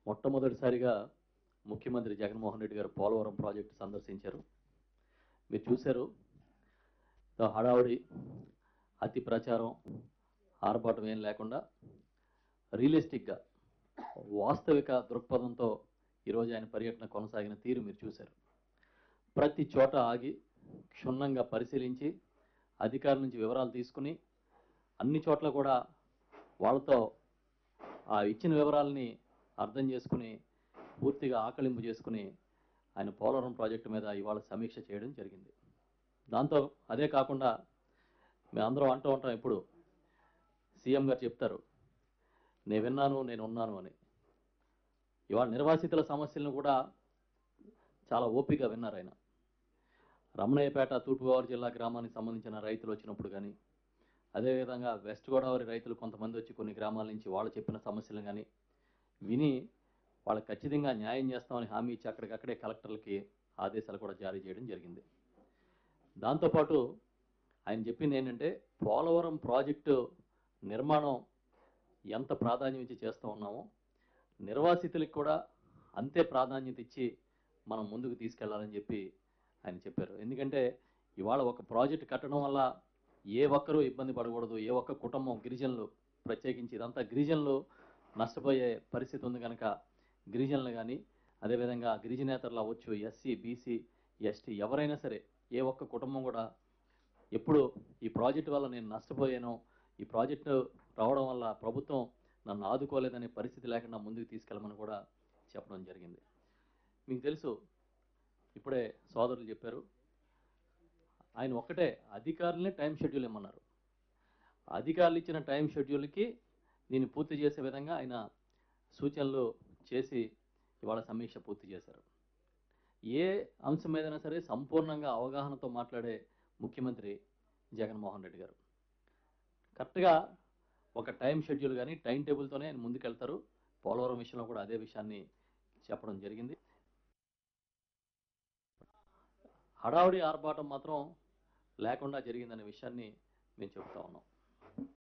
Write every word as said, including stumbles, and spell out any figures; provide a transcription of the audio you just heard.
మొట్టమొదటిసారిగా ముఖ్యమంత్రి జగన్మోహన్ రెడ్డి గారు పోలవరం ప్రాజెక్టు సందర్శించారు. మీరు చూశారు. హడావుడి, అతి ప్రచారం, ఆర్భాటం ఏం లేకుండా రియలిస్టిక్గా వాస్తవిక దృక్పథంతో ఈరోజు ఆయన పర్యటన కొనసాగిన తీరు మీరు చూశారు. ప్రతి చోట ఆగి క్షుణ్ణంగా పరిశీలించి అధికారుల నుంచి వివరాలు తీసుకుని అన్ని చోట్ల కూడా వాళ్ళతో ఆ ఇచ్చిన వివరాలని అర్థం చేసుకుని పూర్తిగా ఆకలింపు చేసుకుని ఆయన పోలవరం ప్రాజెక్టు మీద ఇవాళ సమీక్ష చేయడం జరిగింది. దాంతో అదే కాకుండా మేమందరం అంటూ ఉంటాం, ఇప్పుడు సీఎం గారు చెప్తారు, నేను విన్నాను, నేను ఉన్నాను అని. ఇవాళ నిర్వాసితుల సమస్యలను కూడా చాలా ఓపికగా విన్నారు ఆయన. రమణయ్యపేట తూర్పుగోదావరి జిల్లా గ్రామానికి సంబంధించిన రైతులు వచ్చినప్పుడు కానీ, అదేవిధంగా వెస్ట్ గోదావరి రైతులు కొంతమంది వచ్చి కొన్ని గ్రామాల నుంచి వాళ్ళు చెప్పిన సమస్యలు కానీ విని వాళ్ళకి ఖచ్చితంగా న్యాయం చేస్తామని హామీ ఇచ్చి అక్కడికక్కడే కలెక్టర్లకి ఆదేశాలు కూడా జారీ చేయడం జరిగింది. దాంతోపాటు ఆయన చెప్పింది ఏంటంటే, పోలవరం ప్రాజెక్టు నిర్మాణం ఎంత ప్రాధాన్యం ఇచ్చి చేస్తూ ఉన్నామో నిర్వాసితులకు కూడా అంతే ప్రాధాన్యత ఇచ్చి మనం ముందుకు తీసుకెళ్లాలని చెప్పి ఆయన చెప్పారు. ఎందుకంటే ఇవాళ ఒక ప్రాజెక్టు కట్టడం వల్ల ఏ ఒక్కరూ ఇబ్బంది పడకూడదు, ఏ ఒక్క కుటుంబం, గిరిజనులు ప్రత్యేకించి ఇదంతా గిరిజనులు నష్టపోయే పరిస్థితి ఉంది కనుక గిరిజనులు కానీ అదేవిధంగా గిరిజనేతరులు అవ్వచ్చు, ఎస్సీ బీసీ ఎస్టీ ఎవరైనా సరే ఏ ఒక్క కుటుంబం కూడా ఎప్పుడు ఈ ప్రాజెక్టు వల్ల నేను నష్టపోయాను, ఈ ప్రాజెక్టు రావడం వల్ల ప్రభుత్వం నన్ను ఆదుకోలేదనే పరిస్థితి లేకుండా ముందుకు తీసుకెళ్ళమని కూడా చెప్పడం జరిగింది. మీకు తెలుసు, ఇప్పుడే సోదరులు చెప్పారు, ఆయన ఒక్కటే అధికారులనే టైం షెడ్యూల్ ఇమ్మన్నారు. అధికారులు ఇచ్చిన టైం షెడ్యూల్కి దీన్ని పూర్తి చేసే విధంగా ఆయన సూచనలు చేసి ఇవాళ సమీక్ష పూర్తి చేశారు. ఏ అంశం మీదైనా సరే సంపూర్ణంగా అవగాహనతో మాట్లాడే ముఖ్యమంత్రి జగన్మోహన్ రెడ్డి గారు. కరెక్ట్గా ఒక టైం షెడ్యూల్ కానీ టైం టేబుల్తోనే ఆయన ముందుకెళ్తారు. పోలవరం విషయంలో కూడా అదే విషయాన్ని చెప్పడం జరిగింది. హడావుడి ఆర్భాటం మాత్రం లేకుండా జరిగిందనే విషయాన్ని మేము చెబుతా ఉన్నాం.